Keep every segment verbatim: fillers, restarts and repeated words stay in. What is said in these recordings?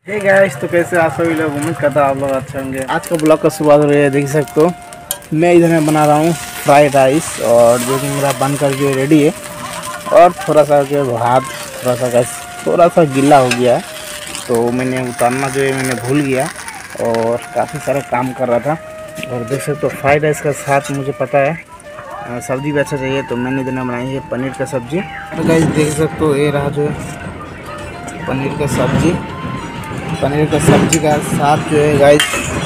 Hey guys, तो कैसे आप सभी लोग, उम्मीद करता आप लोग अच्छे होंगे। आज का ब्लॉग का शुरुआत हो रही है, देख सकते हो। मैं इधर में बना रहा हूँ फ्राइड राइस, और जो कि मेरा बन कर जो रेडी है। और थोड़ा सा जो भात थोड़ा सा गैस थोड़ा सा गीला हो गया है, तो मैंने उतारना जो है मैंने भूल गया, और काफ़ी सारा काम कर रहा था। और देख सकते हो फ्राइड राइस का साथ मुझे पता है सब्ज़ी भी अच्छा चाहिए, तो मैंने इधर बनाई है पनीर का सब्ज़ी। तो गाइस देख सकते हो, ये रहा जो है पनीर का सब्ज़ी। पनीर का सब्ज़ी का साथ जो है गाइस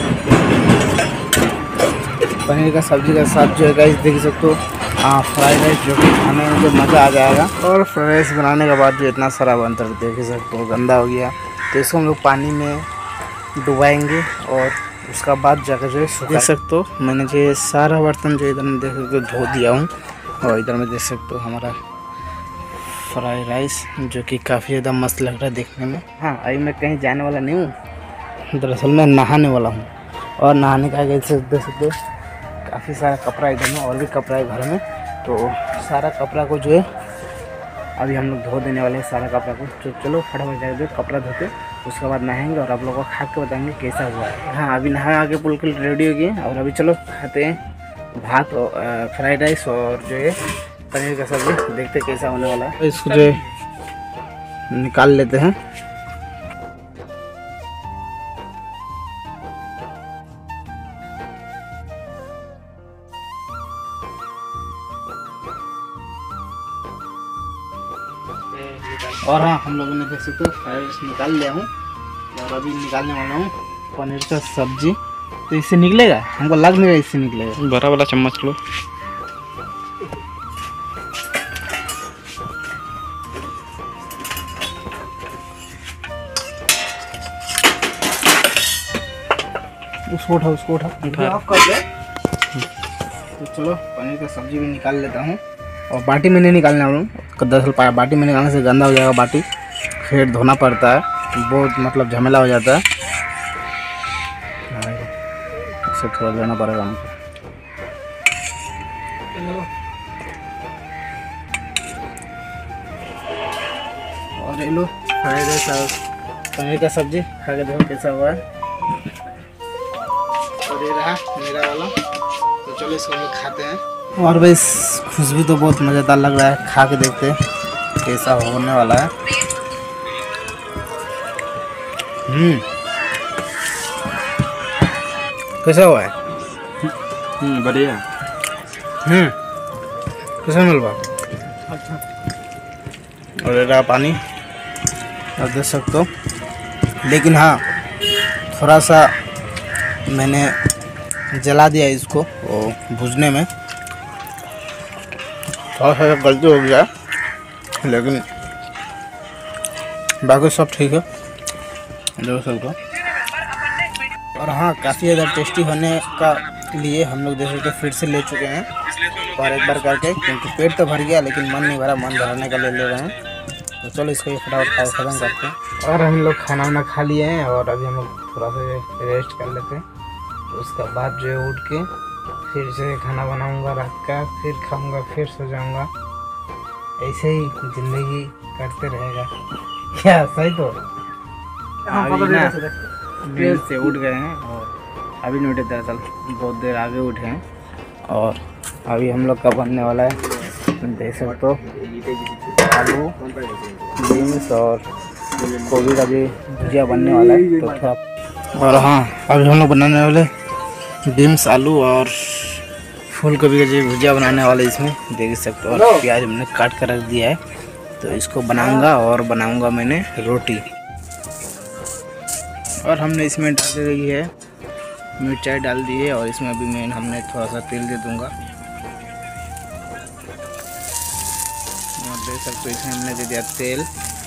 पनीर का सब्ज़ी का साथ जो है गाइस देख सकते हो हाँ फ्राइड राइस, जो कि खाने में जो मज़ा आ जाएगा। और फ्राइड राइस बनाने के बाद जो इतना सारा बनता है देख सकते हो, गंदा हो गया, तो इसको हम लोग पानी में डुबाएंगे और उसका बाद जाकर जो है देख सकते हो मैंने जो सारा बर्तन जो इधर में देख सकते हो धो दिया हूँ। और इधर में देख सकते हो हमारा फ्राइड राइस, जो कि काफ़ी ज़्यादा मस्त लग रहा है देखने में। हाँ, अभी मैं कहीं जाने वाला नहीं हूँ, दरअसल मैं नहाने वाला हूँ। और नहाने का देख सकते हो काफ़ी सारा कपड़ा इधर में, और भी कपड़ा है घर में, तो सारा कपड़ा को जो है अभी हम लोग धो देने वाले हैं सारा कपड़ा को। तो चलो फटाफट जाकर कपड़ा धोते, उसके बाद नहाएंगे और आप लोगों को खा के बताएंगे कैसा हुआ है। हाँ, अभी नहा आके बिल्कुल रेडी हो गए, और अभी चलो खाते हैं भात और फ्राइड राइस और जो है पनीर का सब्जी, देखते कैसा होने वाला है। इसको जो निकाल लेते हैं। और हाँ, हम लोगों ने देख सकते हो फ्राइड राइस निकाल लिया हूँ, और अभी निकालने वाला हूँ पनीर का सब्जी। तो इससे निकलेगा, हमको लग नहीं रहा इससे निकलेगा। बड़ा वाला चम्मच लो। उसको उठा उसको उठा उठा ऑफ कर दे। तो चलो पनीर का सब्जी भी निकाल लेता हूँ, और बाटी में नहीं निकालने वाला हूँ, दरअसल बाटी में निकालने से गंदा हो जाएगा बाटी, फिर धोना पड़ता है, बहुत मतलब झमेला हो जाता है, इससे थोड़ा लेना पड़ेगा हमको। और ये लो फ्राइड राइस और पनीर का सब्जी, खा के देखो कैसा हुआ है। और ये रहा मेरा वाला, तो चलो इसको हम लोग खाते हैं। और बस खुशबू तो बहुत मज़ेदार लग रहा है, खा के देखते हैं कैसा होने वाला है। हम्म कैसा हुआ है? हम्म बढ़िया। हम्म कैसा मिल रहा? अच्छा। और ये रहा पानी, आप देख सकते हो। लेकिन हाँ, थोड़ा सा मैंने जला दिया इसको वो भूजने में, थोड़ा सा गलती हो गया, लेकिन बाकी सब ठीक है, देख सकते हो। और हाँ, काफ़ी ज़्यादा टेस्टी होने का लिए हम लोग देख सकते फिर से ले चुके हैं, और एक बार करके, क्योंकि पेट तो भर गया लेकिन मन नहीं भरा, मन भरने का ले ले रहे हैं। तो चलो इसको ये फटाफट खत्म करते हैं। और हम लोग खाना वाना खा लिए हैं, और अभी हम लोग थोड़ा सा रेस्ट कर लेते हैं। तो उसके बाद जो है उठ के फिर से खाना बनाऊंगा रात का, फिर खाऊंगा, फिर सो जाऊंगा। ऐसे ही ज़िंदगी करते रहेगा। क्या सही? तो अभी ना नींद से उठ गए हैं, और अभी नहीं उठे, दरअसल बहुत देर आगे उठे हैं। और अभी हम लोग का बनने वाला है, देख सकते हो, आलू बीन्स और गोभी का भी भुजिया बनने वाला है। तो थोड़ा और हाँ, अभी हम लोग बनाने वाले बीन्स आलू और फूल गोभी का जो भुजिया बनाने वाले इसमें देख सकते हो। और प्याज हमने काट कर रख दिया है, तो इसको बनाऊंगा, और बनाऊंगा मैंने रोटी। और हमने इसमें डाल रही है मिर्चाई डाल दी है, और इसमें अभी मैं हमने थोड़ा सा तेल दे दूंगा, और देख सकते हो इसमें हमने दे दिया तेल।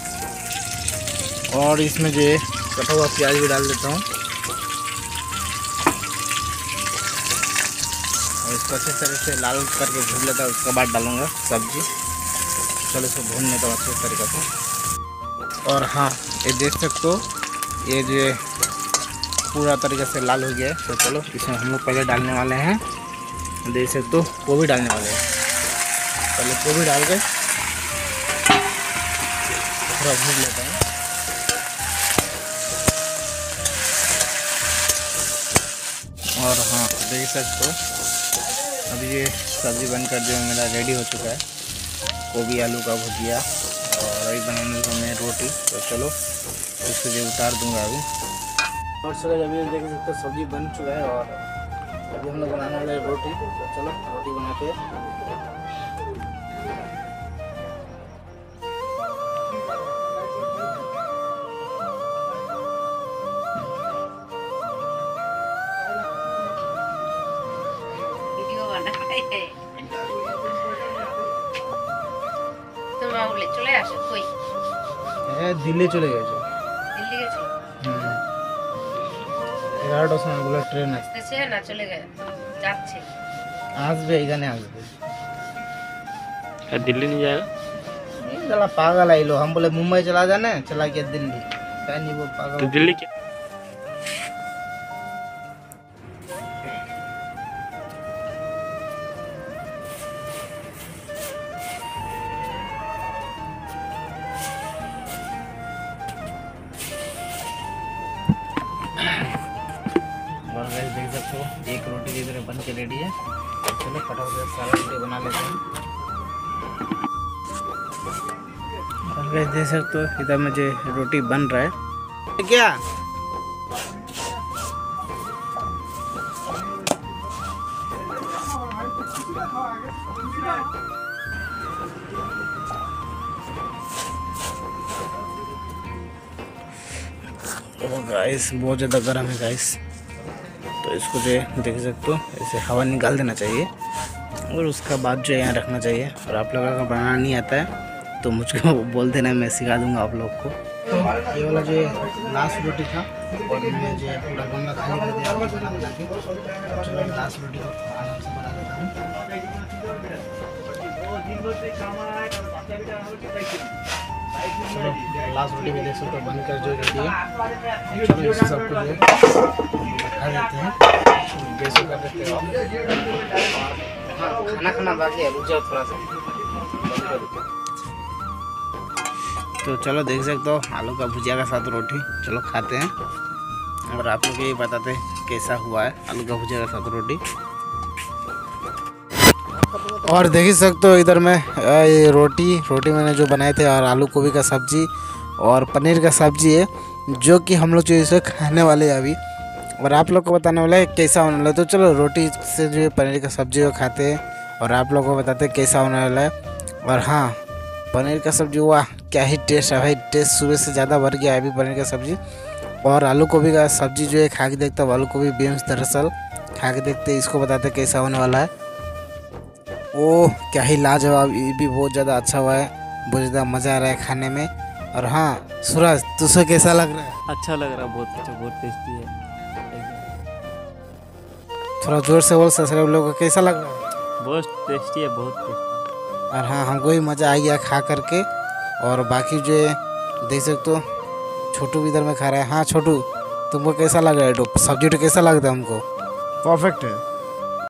और इसमें जो है कटा हुआ प्याज भी डाल देता हूँ, और इसको अच्छे तरह से लाल करके भून लेता हूँ, उसके बाद डालूंगा सब्जी। चलो इसको भून लेता हूँ अच्छे तरीके से। और हाँ, ये देख सकते हो ये जो पूरा तरीके से लाल हो गया है। तो चलो इसमें हम लोग पहले डालने वाले हैं, देख सकते हो गोभी डालने वाले हैं। पहले गोभी डाल के थोड़ा भून लेता हूँ। और हाँ देख सकते हो अभी ये सब्ज़ी बनकर जो मेरा रेडी हो चुका है, गोभी आलू का भुजिया और अभी बनाने को मैं रोटी। तो चलो इसको जो उतार दूंगा अभी। और चलो अभी देख सकते हो सब्ज़ी बन चुका है और अभी हम लोग बनाने वाले रोटी। तो चलो रोटी बनाते हैं। চলে আসো কই? হ্যাঁ দিল্লি চলে গেছে। দিল্লি গেছে? হুম এগারোটার সময় বলে ট্রেন আসতেছে না চলে গেছে যাচ্ছে? আসবে এখানে আসবে। दिल्ली नहीं जाएगा? नहीं साला पागल आई लो, हम बोले मुंबई चला जाना है, चला गया दिल्ली। क्या नहीं वो पागल। तो दिल्ली क्या? और गाइस देख सकते हो एक रोटी की तरह बन के रेडी है। चलो फटाफट से सारा रोटी बना लेते हैं। और गाइस देख सकते हो इधर मुझे रोटी बन रहा है क्या। ओ गाइस बहुत ज़्यादा गर्म है गाइस। तो इसको जो है देख सकते हो ऐसे हवा निकाल देना चाहिए और उसका बाद जो है यहाँ रखना चाहिए। और आप लोगों को बनाना नहीं आता है तो मुझको बोल देना, मैं सिखा दूंगा आप लोग को। तो ये वाला जो लास्ट रोटी था और मैं जो पूरा गमला खाली कर दिया बना बना के। चलो लास्ट रोटी को आराम से बना देता हूँ। चलो लास्ट रोटी भी देख सकते हो बनकर जो रेडी है। चलो इसे सब कुछ खा देते हैं, जैसे कर देते हैं। हाँ खाना खाना बाकी है, रुक जाओ थोड़ा सा। तो चलो देख सकते हो आलू का भुजिया का साथ रोटी। चलो खाते हैं और आप लोग ये बताते हैं कैसा हुआ है आलू का भुजिया का साथ रोटी। और देख ही सकते हो इधर में ये रोटी रोटी मैंने जो बनाए थे और आलू गोभी का सब्जी और पनीर का सब्जी है जो कि हम लोग जो इसे खाने वाले हैं अभी। और आप लोग को बताने वाला है कैसा होने वाला है। तो चलो रोटी से जो पनीर का सब्जी को खाते हैं और आप लोग को बताते हैं कैसा होने वाला है। और हाँ पनीर का सब्जी हुआ क्या ही टेस्ट है भाई, टेस्ट सुबह से ज़्यादा बढ़ गया है अभी पनीर का सब्जी। और आलू गोभी का सब्जी जो है खा के देखता हूँ, आलू गोभी बीन्स दरअसल खा के देखते हैं, इसको बताते कैसा होने वाला है। ओह क्या ही लाजवाब, ये भी बहुत ज़्यादा अच्छा हुआ है, बहुत ज़्यादा मज़ा आ रहा है खाने में। और हाँ सूरज तुझे कैसा लग रहा है? अच्छा लग रहा है, बहुत अच्छा, बहुत टेस्टी है। थोड़ा जोर से बोल ससुर लोगों को कैसा लग रहा है? बहुत टेस्टी है, बहुत टेस्टी। और हाँ हमको भी मज़ा आ गया खा करके। और बाकी जो है देख सकते हो छोटू भी इधर में खा रहा है। हाँ छोटू तुमको कैसा लग रहा है? तो सब्जी तो कैसा लगता है हमको? परफेक्ट है।